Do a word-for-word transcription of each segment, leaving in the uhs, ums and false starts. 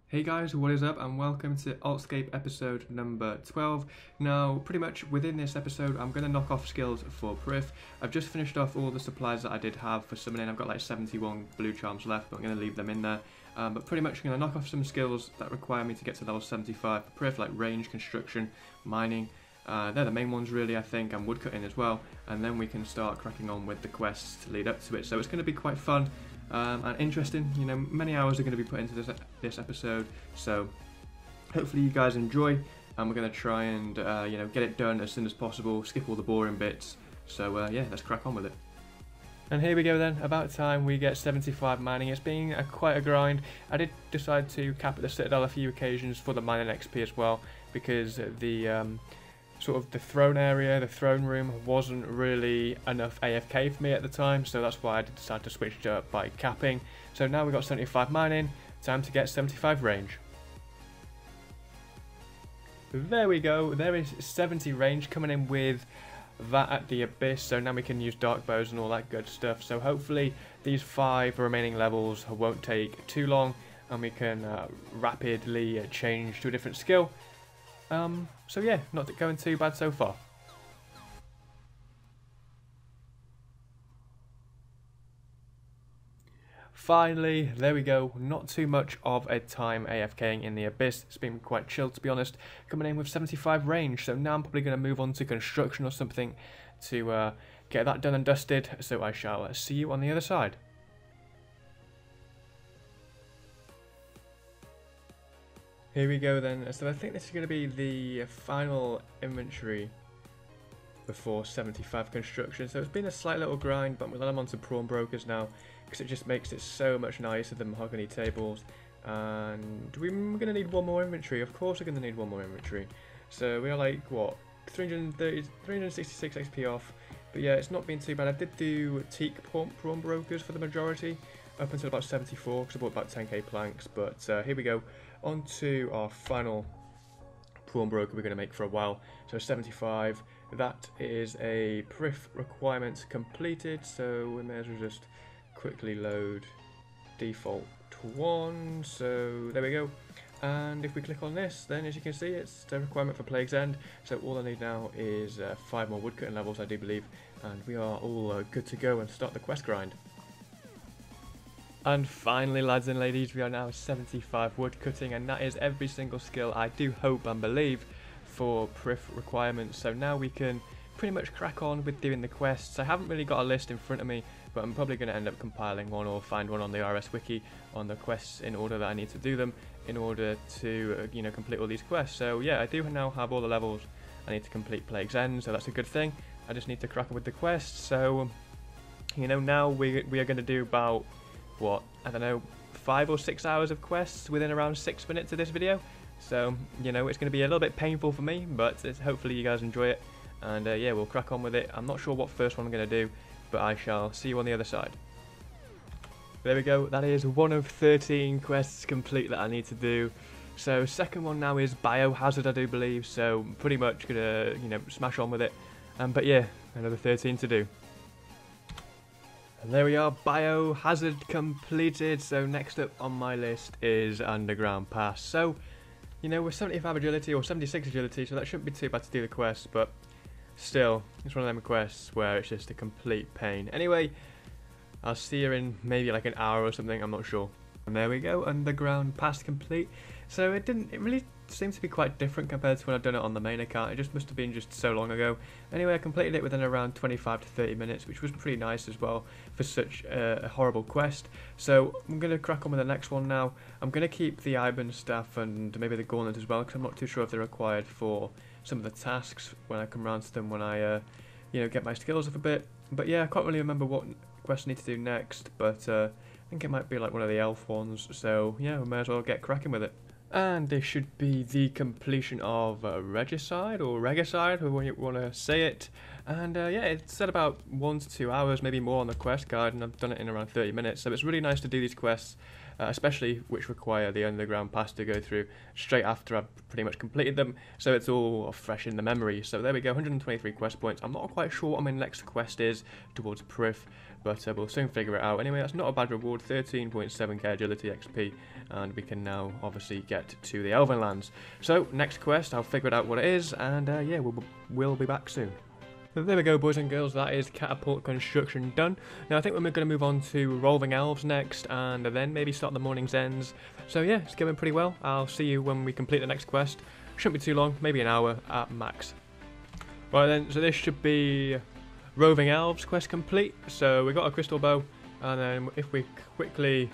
Hey guys, what is up, and welcome to Altscape episode number twelve. Now, pretty much within this episode, I'm going to knock off skills for Prif. I've just finished off all the supplies that I did have for summoning. I've got like seventy-one blue charms left, but I'm going to leave them in there. Um, but pretty much going to knock off some skills that require me to get to level seventy-five for Prif, like range, construction, mining. Uh, they're the main ones really, I think, and woodcutting as well. And then we can start cracking on with the quests to lead up to it. So it's going to be quite fun. Um, and interesting. You know, many hours are going to be put into this this episode, so hopefully you guys enjoy. And we're going to try and uh, you know, get it done as soon as possible, skip all the boring bits. So uh, yeah, let's crack on with it. And here we go then, about time we get seventy-five mining. It's been a, quite a grind. I did decide to cap at the Citadel a few occasions for the mining X P as well, because the um, sort of the throne area, the throne room, wasn't really enough A F K for me at the time, so that's why I decided to switch it up by capping. So now we've got seventy-five mining, time to get seventy-five range. There we go, there is seventy range coming in with that at the Abyss, so now we can use dark bows and all that good stuff. So hopefully these five remaining levels won't take too long, and we can uh, rapidly change to a different skill. Um, so yeah, not going too bad so far. Finally, there we go, not too much of a time AFKing in the Abyss. It's been quite chill, to be honest, coming in with seventy-five range, so now I'm probably going to move on to construction or something to uh, get that done and dusted, so I shall see you on the other side. Here we go then, so I think this is going to be the final inventory before seventy-five construction. So it's been a slight little grind, but I'm on to prawn brokers now, because it just makes it so much nicer than mahogany tables. And we're going to need one more inventory. Of course we're going to need one more inventory. So we are like, what, three hundred thirty, three hundred sixty-six X P off. But yeah, it's not been too bad. I did do teak prawn, prawn brokers for the majority, up until about seventy-four, because I bought about ten K planks. But uh, here we go. On to our final prawn broker we're going to make for a while. So seventy-five, that is a Prif requirement completed, so we may as well just quickly load default one. So there we go. And if we click on this, then as you can see, it's the requirement for Plague's End. So all I need now is uh, five more woodcutting levels, I do believe, and we are all uh, good to go and start the quest grind. And finally, lads and ladies, we are now seventy-five woodcutting, and that is every single skill, I do hope and believe, for Prif requirements. So now we can pretty much crack on with doing the quests. I haven't really got a list in front of me, but I'm probably going to end up compiling one or find one on the R S wiki on the quests in order that I need to do them in order to uh, you know, complete all these quests. So yeah, I do now have all the levels I need to complete Plague's End, so that's a good thing. I just need to crack on with the quests. So you know, now we, we are going to do about, what, I don't know, five or six hours of quests within around six minutes of this video. So, you know, it's going to be a little bit painful for me, but it's, hopefully you guys enjoy it. And uh, yeah, we'll crack on with it. I'm not sure what first one I'm going to do, but I shall see you on the other side. There we go, that is one of thirteen quests complete that I need to do. So second one now is Biohazard, I do believe, so pretty much going to, you know, smash on with it. Um, but yeah, another thirteen to do. And there we are, Biohazard completed. So next up on my list is Underground Pass. So, you know, we're seventy-five agility or seventy-six agility, so that shouldn't be too bad to do the quest, but still, it's one of them quests where it's just a complete pain. Anyway, I'll see you in maybe like an hour or something, I'm not sure. And there we go, Underground Pass complete. So it didn't, it really seemed to be quite different compared to when I'd done it on the main account. It just must have been just so long ago. Anyway, I completed it within around twenty-five to thirty minutes, which was pretty nice as well for such a, a horrible quest. So I'm going to crack on with the next one now. I'm going to keep the Iban staff and maybe the Gauntlet as well, because I'm not too sure if they're required for some of the tasks when I come around to them, when I uh, you know, get my skills up a bit. But yeah, I can't really remember what quest I need to do next, but uh, I think it might be like one of the elf ones. So yeah, we may as well get cracking with it. And this should be the completion of uh, Regicide, or Regicide, however you want to say it. And uh, yeah, it said about one to two hours, maybe more on the quest guide, and I've done it in around thirty minutes. So it's really nice to do these quests, uh, especially which require the Underground Pass to go through straight after I've pretty much completed them. So it's all fresh in the memory. So there we go, one hundred twenty-three quest points. I'm not quite sure what my next quest is towards Prif, but uh, we'll soon figure it out. Anyway, that's not a bad reward, thirteen point seven K agility X P, and we can now obviously get to the Elven Lands. So, next quest, I'll figure out what it is, and uh, yeah, we'll, we'll be back soon. So there we go, boys and girls, that is catapult construction done. Now I think we're going to move on to Roving Elves next, and then maybe start the Morning's Ends. So yeah, it's going pretty well. I'll see you when we complete the next quest. Shouldn't be too long, maybe an hour at max. Right then, so this should be Roving Elves quest complete. So we got a crystal bow, and then if we quickly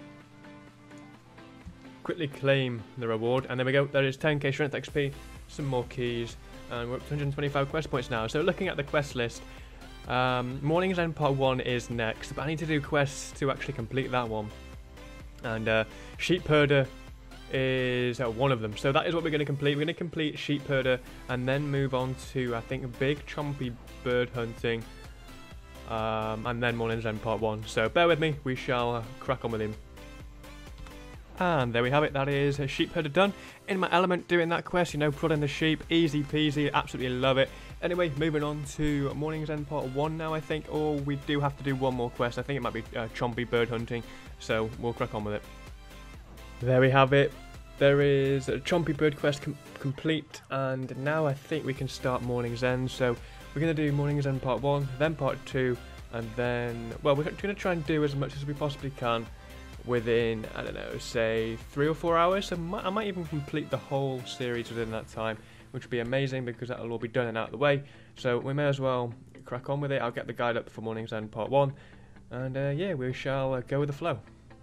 quickly claim the reward, and there we go, there is ten K strength X P, some more keys, and we're up to one hundred twenty-five quest points now. So looking at the quest list, um, Morning's End Part one is next, but I need to do quests to actually complete that one. And uh, Sheep Herder is uh, one of them. So that is what we're going to complete. We're going to complete Sheep Herder and then move on to, I think, Big Chompy Bird Hunting, um, and then Morning's End Part one. So bear with me, we shall uh, crack on with him. And there we have it, that is a Sheep Herder done. In my element doing that quest, you know, prodding the sheep, easy peasy, absolutely love it. Anyway, moving on to Morning's End Part one now, I think, or we do have to do one more quest. I think it might be uh, Chompy Bird Hunting, so we'll crack on with it. There we have it, there is a Chompy Bird quest com complete, and now I think we can start Morning's End. So we're going to do Morning's End Part one, then Part two, and then, well, we're going to try and do as much as we possibly can within, I don't know, say three or four hours. So I might even complete the whole series within that time, which would be amazing because that'll all be done and out of the way. So we may as well crack on with it. I'll get the guide up for Morning's End Part one, and uh, yeah, we shall uh, go with the flow.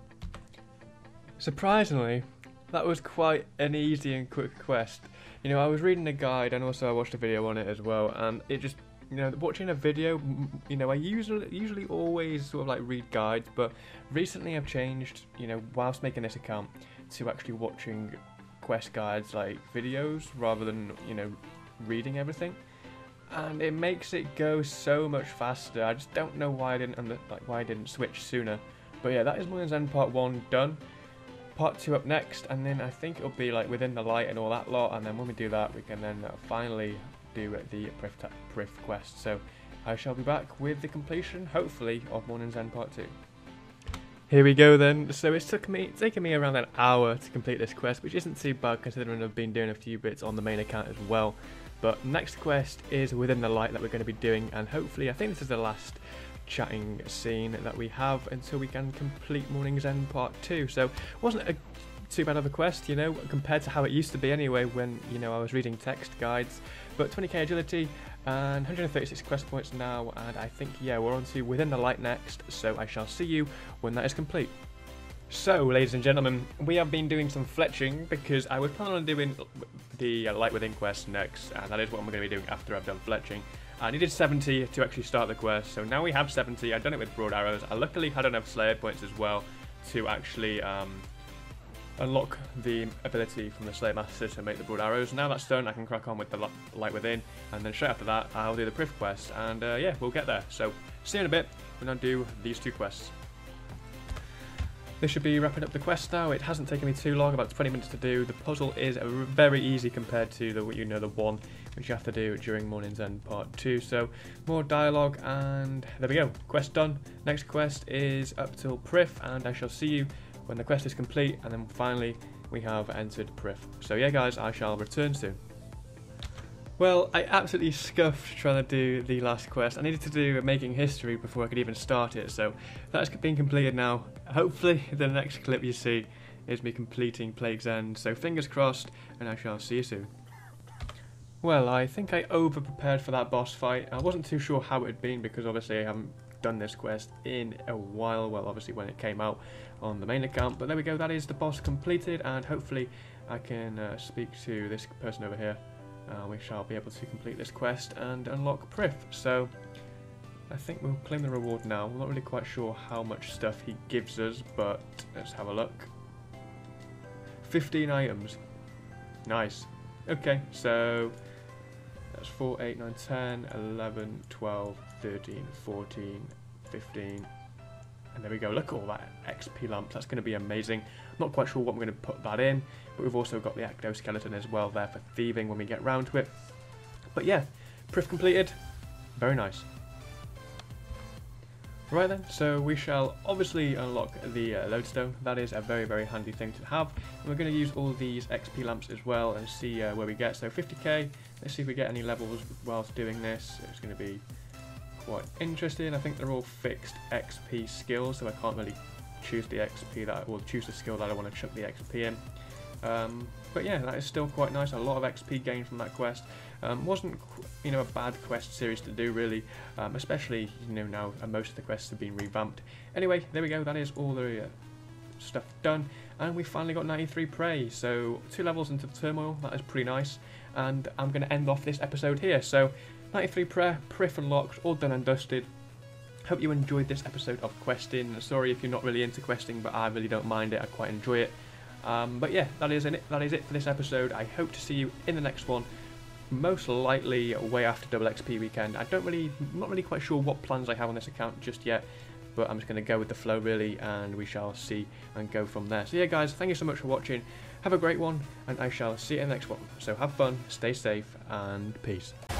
Surprisingly, that was quite an easy and quick quest. You know, I was reading the guide and also I watched a video on it as well, and it just, you know, watching a video, you know, I usually usually always sort of like read guides, but recently I've changed, you know, whilst making this account, to actually watching quest guides like videos rather than, you know, reading everything, and it makes it go so much faster. I just don't know why I didn't under, like why I didn't switch sooner. But yeah, that is Morning's End Part one done. Part two up next, and then I think it'll be like Within the Light and all that lot, and then when we do that we can then uh, finally do the Prif, Prif quest. So I shall be back with the completion, hopefully, of Morning's End Part two. Here we go then. So it's took me, it's taken me around an hour to complete this quest, which isn't too bad considering I've been doing a few bits on the main account as well. But next quest is Within the Light that we're going to be doing, and hopefully I think this is the last chatting scene that we have until we can complete Morning's End Part two. So wasn't a too bad of a quest, you know, compared to how it used to be anyway when, you know, I was reading text guides. But twenty K agility and one hundred thirty-six quest points now, and I think, yeah, we're on to Within the Light next, so I shall see you when that is complete. So, ladies and gentlemen, we have been doing some fletching because I was planning on doing the uh, Light Within quest next, and that is what I'm going to be doing after I've done fletching. I needed seventy to actually start the quest, so now we have seventy. I've done it with broad arrows. I luckily had enough Slayer points as well to actually um, unlock the ability from the Slayer Master to make the broad arrows. Now that's done, I can crack on with the Light Within, and then straight after that I'll do the Prif quest, and uh, yeah, we'll get there. So see you in a bit when I do these two quests. This should be wrapping up the quest now. It hasn't taken me too long, about twenty minutes to do. The puzzle is very easy compared to the, you know, the one which you have to do during Morning's End Part two. So more dialogue, and there we go. Quest done. Next quest is up till Prif, and I shall see you when the quest is complete, and then finally we have entered Prif. So yeah guys, I shall return soon. Well, I absolutely scuffed trying to do the last quest. I needed to do Making History before I could even start it, so that's been completed now. Hopefully the next clip you see is me completing Plague's End, so fingers crossed, and I shall see you soon. Well, I think I over-prepared for that boss fight. I wasn't too sure how it had been because obviously I haven't done this quest in a while, well obviously when it came out on the main account, but there we go, that is the boss completed, and hopefully I can uh, speak to this person over here. Uh, we shall be able to complete this quest and unlock Prif. So I think we'll claim the reward now. We're not really quite sure how much stuff he gives us, but let's have a look. fifteen items. Nice. Okay, so that's four, eight, nine, ten, eleven, twelve, thirteen, fourteen, fifteen. And there we go, look at all that X P lamps, that's going to be amazing. Not quite sure what I'm going to put that in, but we've also got the Ectoskeleton as well there for thieving when we get round to it. But yeah, Prif completed, very nice. Right then, so we shall obviously unlock the uh, lodestone. That is a very very handy thing to have. And we're going to use all these X P lamps as well and see uh, where we get. So fifty K, let's see if we get any levels whilst doing this. It's going to be quite interesting. I think they're all fixed X P skills, so I can't really choose the X P that I will choose the skill that I want to chuck the X P in. Um, but yeah, that is still quite nice. A lot of X P gained from that quest. Um, wasn't you know a bad quest series to do really, um, especially you know now uh, most of the quests have been revamped. Anyway, there we go. That is all the uh, stuff done, and we finally got ninety-three prey. So two levels into the turmoil. That is pretty nice. And I'm going to end off this episode here. So ninety-three prey, Prif unlocked, all done and dusted. Hope you enjoyed this episode of questing. Sorry if you're not really into questing, but I really don't mind it. I quite enjoy it. Um, but yeah, that is it. That is it for this episode. I hope to see you in the next one. Most likely way after double X P weekend. I don't really, I'm not really quite sure what plans I have on this account just yet, but I'm just going to go with the flow really, and we shall see and go from there. So yeah, guys, thank you so much for watching. Have a great one, and I shall see you in the next one. So have fun, stay safe, and peace.